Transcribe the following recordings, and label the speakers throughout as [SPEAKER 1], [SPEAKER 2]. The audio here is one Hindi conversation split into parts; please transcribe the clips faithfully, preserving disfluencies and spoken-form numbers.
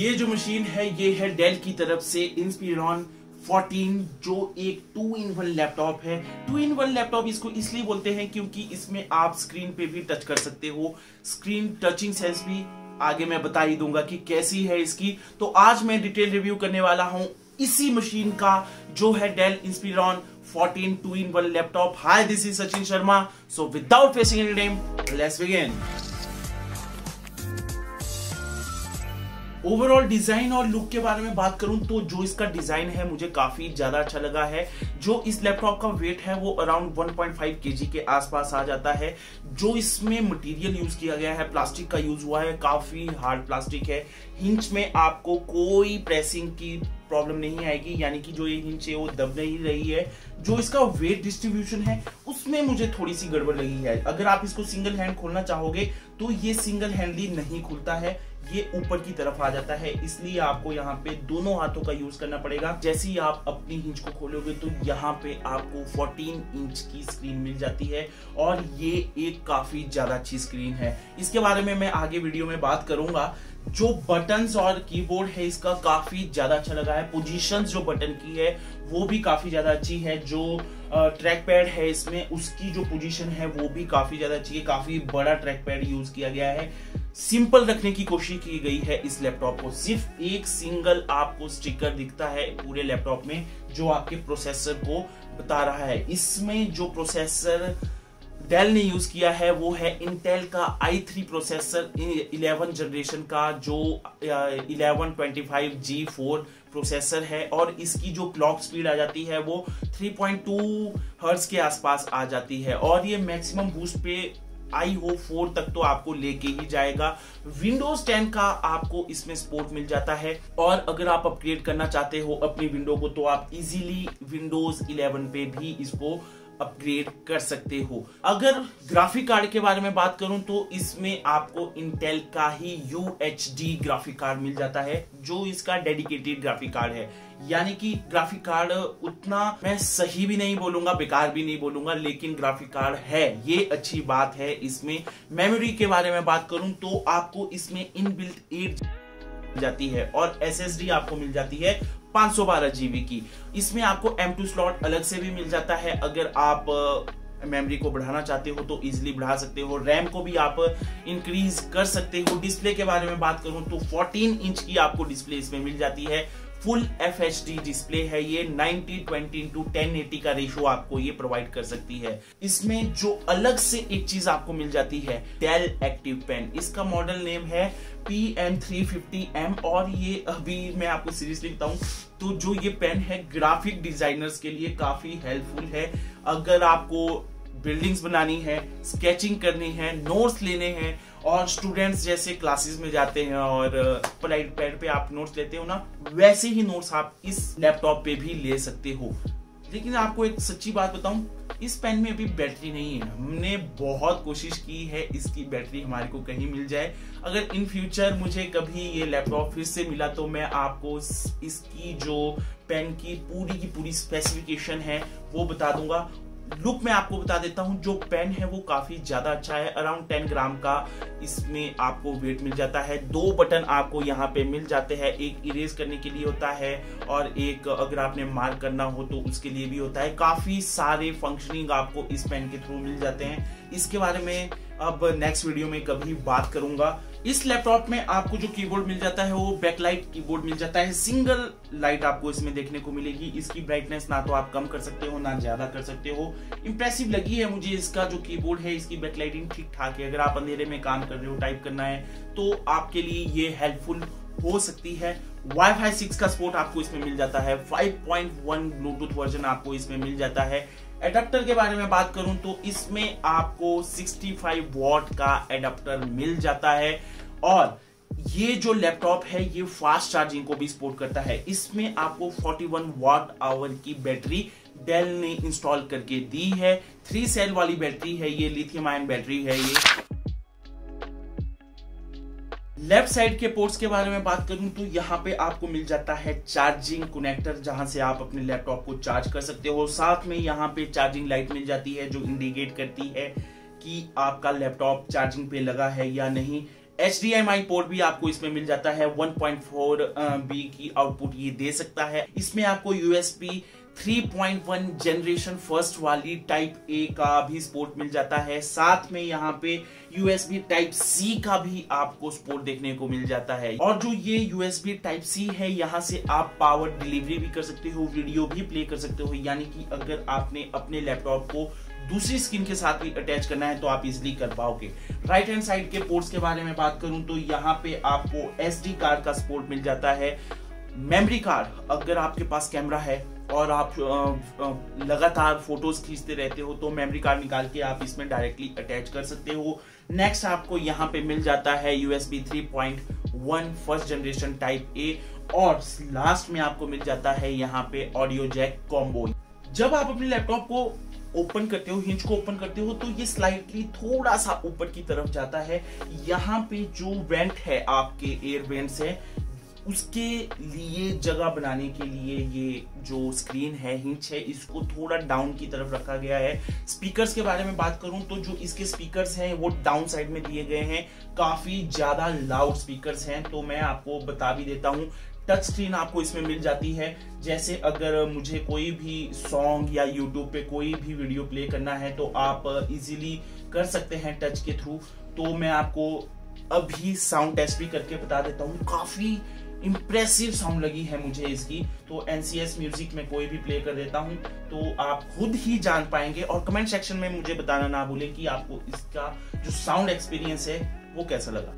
[SPEAKER 1] ये जो मशीन है ये है डेल की तरफ से इंस्पिरॉन फोर्टीन, जो एक टू इन वन लैपटॉप है। टू इन वन लैपटॉप इसको इसलिए बोलते हैं क्योंकि इसमें आप स्क्रीन पे भी टच कर सकते हो। स्क्रीन टचिंग सेंस भी आगे मैं बता ही दूंगा कि कैसी है इसकी। तो आज मैं डिटेल रिव्यू करने वाला हूं इसी मशीन का, जो है Dell Inspiron fourteen two in one laptop. Hi, this is Sachin Sharma. So without wasting any time, let's begin. Overall design और लुक के बारे में बात करूं तो जो इसका डिजाइन है मुझे काफी ज्यादा अच्छा लगा है। जो इस लैपटॉप का वेट है वो around one point five KG के आसपास आ जाता है। जो इसमें मटेरियल यूज किया गया है, प्लास्टिक का यूज हुआ है, काफी हार्ड प्लास्टिक है। हिंच में आपको कोई प्रेसिंग की प्रॉब्लम नहीं आएगी, यानी कि जो ये हिंच है वो दब नहीं रही है। जो इसका वेट डिस्ट्रीब्यूशन है उसमें मुझे थोड़ी सी गड़बड़ लगी है। अगर आप इसको सिंगल हैंड खोलना चाहोगे तो ये सिंगल हैंडली नहीं खुलता है, ये ऊपर की तरफ आ जाता है, इसलिए आपको यहाँ पे दोनों हाथों का यूज करना पड़ेगा। जैसे ही आप अपनी हिंच को खोलोगे तो यहाँ पे आपको फोर्टीन इंच की स्क्रीन मिल जाती है और ये एक काफी ज्यादा अच्छी स्क्रीन है। इसके बारे में मैं आगे वीडियो में बात करूंगा। जो बटन्स और कीबोर्ड है इसका काफी ज्यादा अच्छा लगा है। पोजीशंस जो बटन की है वो भी काफी ज्यादा अच्छी है। जो ट्रैक पैड है इसमें उसकी जो पोजीशन है वो भी काफी ज्यादा अच्छी है। काफी बड़ा ट्रैक पैड यूज किया गया है। सिंपल रखने की कोशिश की गई है इस लैपटॉप को। सिर्फ एक सिंगल आपको स्टिकर दिखता है पूरे लैपटॉप में जो आपके प्रोसेसर को बता रहा है। इसमें जो प्रोसेसर डेल ने यूज किया है वो है इंटेल का I three processor eleven generation का, जो eleven twenty five G four processor है। और इसकी जो क्लॉक स्पीड आ जाती है वो थ्री पॉइंट टू हर्ट्ज के आसपास आ जाती है और ये मैक्सिमम बूस्ट पे आई हो फोर तक तो आपको लेके ही जाएगा। विंडोज टेन का आपको इसमें सपोर्ट मिल जाता है और अगर आप अपग्रेड करना चाहते हो अपनी विंडो को तो आप इजीली विंडोज इलेवन पे भी इसको अपग्रेड कर सकते हो। अगर ग्राफिक कार्ड के बारे में बात करूं तो इसमें आपको इंटेल का ही U H D graphic card मिल जाता है, जो इसका डेडिकेटेड ग्राफिक कार्ड है। यानी कि ग्राफिक कार्ड उतना मैं सही भी नहीं बोलूंगा, बेकार भी नहीं बोलूंगा, लेकिन ग्राफिक कार्ड है, ये अच्छी बात है। इसमें मेमोरी के बारे में बात करूं तो आपको इसमें इनबिल्ट एट जाती है और एस एस डी आपको मिल जाती है पाँच सौ बारह जीबी की। इसमें आपको एम टू स्लॉट अलग से भी मिल जाता है। अगर आप मेमोरी को बढ़ाना चाहते हो तो इजीली बढ़ा सकते हो। रैम को भी आप इंक्रीज कर सकते हो। डिस्प्ले के बारे में बात करूं तो फोर्टीन इंच की आपको डिस्प्ले इसमें मिल जाती है। Full F H D display है ये। Ninety twenty into ten eighty का रेशो आपको ये प्रोवाइड कर सकती है। इसमें जो अलग से एक चीज आपको मिल जाती है, डेल एक्टिव पेन। इसका मॉडल नेम है P N three fifty M और ये अभी मैं आपको सीरियसली बताऊं तो जो ये पेन है ग्राफिक डिजाइनर्स के लिए काफी हेल्पफुल है। अगर आपको बिल्डिंग्स बनानी है, स्केचिंग करनी है, नोट्स लेने हैं और स्टूडेंट्स जैसे क्लासेस में जाते हैं और पॉइंट पैड पे आप नोट्स लेते हो ना, वैसे ही नोट्स आप इस लैपटॉप पे भी ले सकते हो। लेकिन आपको एक सच्ची बात बताऊं, इस पेन में अभी बैटरी नहीं है। हमने बहुत कोशिश की है इसकी बैटरी हमारे को कहीं मिल जाए। अगर इन फ्यूचर मुझे कभी ये लैपटॉप फिर से मिला तो मैं आपको इसकी जो पेन की पूरी की पूरी स्पेसिफिकेशन है वो बता दूंगा। लुक में आपको बता देता हूं, जो पेन है वो काफी ज्यादा अच्छा है। अराउंड टेन ग्राम का इसमें आपको वेट मिल जाता है। दो बटन आपको यहाँ पे मिल जाते हैं, एक इरेज करने के लिए होता है और एक अगर आपने मार्क करना हो तो उसके लिए भी होता है। काफी सारे फंक्शनिंग आपको इस पेन के थ्रू मिल जाते हैं। इसके बारे में अब नेक्स्ट वीडियो में कभी बात करूंगा। इस लैपटॉप में आपको जो कीबोर्ड मिल जाता है वो बैकलाइट कीबोर्ड मिल जाता है। सिंगल लाइट आपको इसमें देखने को मिलेगी। इसकी ब्राइटनेस ना तो आप कम कर सकते हो ना ज्यादा कर सकते हो। इंप्रेसिव लगी है मुझे इसका जो कीबोर्ड है। इसकी बैकलाइटिंग ठीक ठाक है। अगर आप अंधेरे में काम कर रहे हो, टाइप करना है तो आपके लिए ये हेल्पफुल हो सकती है। वाईफाई सिक्स का सपोर्ट आपको इसमें मिल जाता है। Five point one Bluetooth version आपको इसमें मिल जाता है। एडाप्टर के बारे में बात करूं तो इसमें आपको सिक्सटी फाइव वॉट का एडाप्टर मिल जाता है और ये जो लैपटॉप है ये फास्ट चार्जिंग को भी सपोर्ट करता है। इसमें आपको फोर्टी वन वॉट आवर की बैटरी डेल ने इंस्टॉल करके दी है। थ्री सेल वाली बैटरी है ये, लिथियम आयन बैटरी है ये। लेफ्ट साइड के पोर्ट्स के बारे में बात करूं तो यहाँ पे आपको मिल जाता है चार्जिंग कनेक्टर, जहां से आप अपने लैपटॉप को चार्ज कर सकते हो। साथ में यहाँ पे चार्जिंग लाइट मिल जाती है जो इंडिकेट करती है कि आपका लैपटॉप चार्जिंग पे लगा है या नहीं। H D M I port भी आपको इसमें मिल जाता है, वन पॉइंट फोर बी की आउटपुट ये दे सकता है। इसमें आपको USB three point one generation first वाली टाइप ए का भी सपोर्ट मिल जाता है। साथ में यहाँ पे यूएसबी टाइप सी का भी आपको सपोर्ट देखने को मिल जाता है। और जो ये यूएसबी टाइप सी है, यहाँ से आप पावर डिलीवरी भी कर सकते हो, वीडियो भी प्ले कर सकते हो। यानी कि अगर आपने अपने लैपटॉप को दूसरी स्क्रीन के साथ भी अटैच करना है तो आप इजिली कर पाओगे। राइट हैंड साइड के पोर्ट्स के बारे में बात करूं तो यहाँ पे आपको एसडी कार्ड का सपोर्ट मिल जाता है। मेमोरी कार्ड, अगर आपके पास कैमरा है और आप लगातार फोटोज खींचते रहते हो तो मेमोरी कार्ड निकाल के आप इसमें डायरेक्टली अटैच कर सकते हो। नेक्स्ट आपको यहाँ पे मिल जाता है USB three point one first generation type A, और लास्ट में आपको मिल जाता है यहाँ पे ऑडियो जैक कॉम्बो। जब आप अपने लैपटॉप को ओपन करते हो, हिंज को ओपन करते हो, तो ये स्लाइटली थोड़ा सा ऊपर की तरफ जाता है। यहाँ पे जो वेंट है आपके एयर वेंट्स है, उसके लिए जगह बनाने के लिए ये जो स्क्रीन है, हिंच है, इसको थोड़ा डाउन की तरफ रखा गया है। स्पीकर्स के बारे में बात करूं तो जो इसके स्पीकर्स हैं वो डाउन साइड में दिए गए हैं, काफी ज्यादा लाउड स्पीकर्स हैं। तो मैं आपको बता भी देता हूं, टच स्क्रीन आपको इसमें मिल जाती है। जैसे अगर मुझे कोई भी सॉन्ग या यूट्यूब पे कोई भी वीडियो प्ले करना है तो आप इजीली कर सकते हैं टच के थ्रू। तो मैं आपको अभी साउंड टेस्ट भी करके बता देता हूँ, काफी इंप्रेसिव साउंड लगी है मुझे इसकी। तो एनसीएस म्यूजिक में कोई भी प्ले कर देता हूं तो आप खुद ही जान पाएंगे। और कमेंट सेक्शन में मुझे बताना ना भूलें कि आपको इसका जो साउंड एक्सपीरियंस है वो कैसा लगा।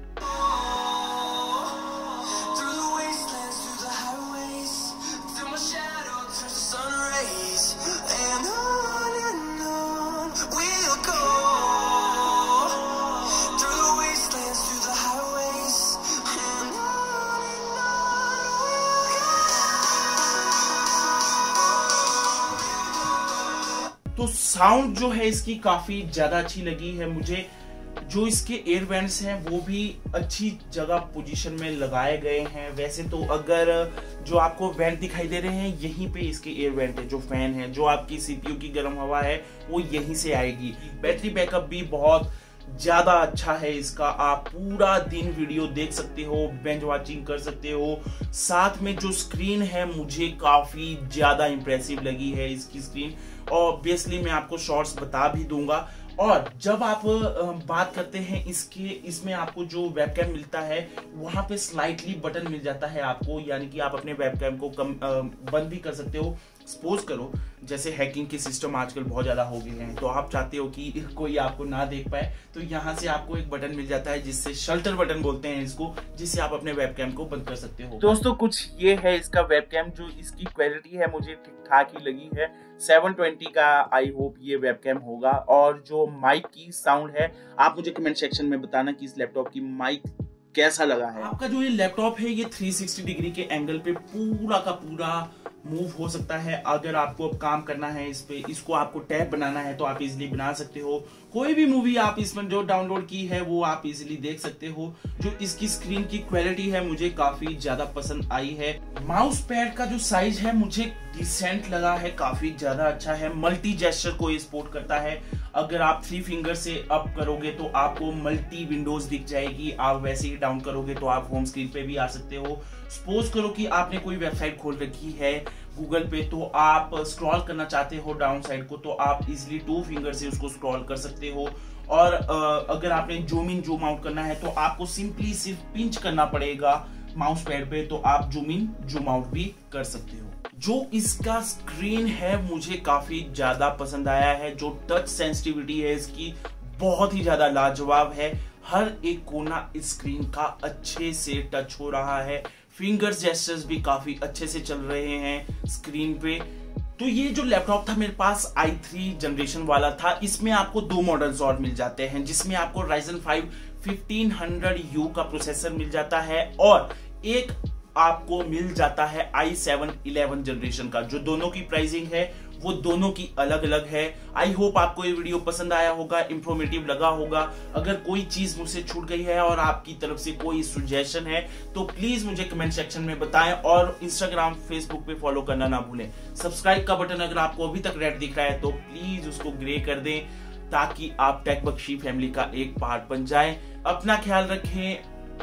[SPEAKER 1] तो साउंड जो है इसकी काफी ज्यादा अच्छी लगी है मुझे। जो इसके एयर वेंट्स हैं वो भी अच्छी जगह पोजीशन में लगाए गए हैं। वैसे तो अगर जो आपको वेंट दिखाई दे रहे हैं, यहीं पे इसके एयर वेंट है, जो फैन है, जो आपकी सीपीयू की गर्म हवा है वो यहीं से आएगी। बैटरी बैकअप भी बहुत ज्यादा अच्छा है इसका, आप पूरा दिन वीडियो देख सकते हो, बेंच वॉचिंग कर सकते हो। साथ में जो स्क्रीन है मुझे काफी ज्यादा इंप्रेसिव लगी है इसकी स्क्रीन। ऑब्वियसली मैं आपको शॉर्ट्स बता भी दूंगा। और जब आप बात करते हैं इसके, इसमें आपको जो वेबकैम मिलता है वहां पे स्लाइटली बटन मिल जाता है आपको, यानी कि आप अपने वेबकैम को कम बंद भी कर सकते हो। सपोज करो जैसे हैकिंग के सिस्टम आजकल बहुत ज्यादा हो गए हैं, तो आप चाहते हो कि कोई आपको ना देख पाए, तो यहाँ से आपको एक बटन मिल जाता है जिससे शल्टर बटन बोलते हैं इसको, जिससे आप अपने वेबकैम को बंद कर सकते हो। दोस्तों कुछ ये है इसका वेबकैम, जो इसकी क्वालिटी है मुझे ठीक ठाक ही लगी है। सेवन ट्वेंटी का आई होप ये वेबकैम होगा। और जो माइक की साउंड है, आप मुझे कमेंट सेक्शन में बताना कि इस लैपटॉप की माइक कैसा लगा है। आपका जो ये लैपटॉप है ये थ्री सिक्सटी डिग्री के एंगल पे पूरा का पूरा मूव हो सकता है। अगर आपको अब काम करना है इस पे, इसको आपको टैब बनाना है तो आप इजीली बना सकते हो। कोई भी मूवी आप इसमें जो डाउनलोड की है वो आप इजीली देख सकते हो। जो इसकी स्क्रीन की क्वालिटी है मुझे काफी ज्यादा पसंद आई है। माउस पैड का जो साइज है मुझे डिसेंट लगा है, काफी ज्यादा अच्छा है। मल्टी जेस्चर को ये सपोर्ट करता है। अगर आप थ्री फिंगर से अप करोगे तो आपको मल्टी विंडोज दिख जाएगी, आप वैसे ही डाउन करोगे तो आप होम स्क्रीन पे भी आ सकते हो। सपोज करो कि आपने कोई वेबसाइट खोल रखी है गूगल पे, तो आप स्क्रॉल करना चाहते हो डाउन साइड को, तो आप इजिली टू फिंगर से उसको स्क्रॉल कर सकते हो। और अगर आपने जूम इन जूम आउट करना है तो आपको सिंपली सिर्फ पिंच करना पड़ेगा माउस पैड पे, तो आप जूम इन जूम आउट भी कर सकते हो। जो इसका स्क्रीन है मुझे काफी ज्यादा पसंद आया है। जो टच सेंसिटिविटी है इसकी बहुत ही ज्यादा लाजवाब है। हर एक कोना स्क्रीन का अच्छे से टच हो रहा है। फिंगर जेस्चर्स भी काफी अच्छे से चल रहे हैं स्क्रीन पे। तो ये जो लैपटॉप था मेरे पास आई थ्री जनरेशन वाला था। इसमें आपको दो मॉडल्स और मिल जाते हैं, जिसमें आपको Ryzen five fifteen hundred U का प्रोसेसर मिल जाता है और एक आपको मिल जाता है आई सेवन इलेवन जनरेशन का। जो दोनों की प्राइसिंग है वो दोनों की अलग अलग है। आई होप आपको ये वीडियो पसंद आया होगा, इंफॉर्मेटिव लगा होगा। अगर कोई चीज मुझसे छूट गई है और आपकी तरफ से कोई सुजेशन है तो प्लीज मुझे कमेंट सेक्शन में बताएं। और इंस्टाग्राम फेसबुक पे फॉलो करना ना भूलें। सब्सक्राइब का बटन अगर आपको अभी तक रेड दिख रहा है तो प्लीज उसको ग्रे कर दें, ताकि आप टेक बख्शी फैमिली का एक पार्ट बन जाएं। अपना ख्याल रखें।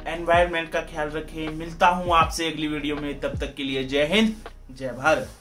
[SPEAKER 1] एनवायरनमेंट का ख्याल रखें। मिलता हूं आपसे अगली वीडियो में, तब तक के लिए जय हिंद, जय भारत।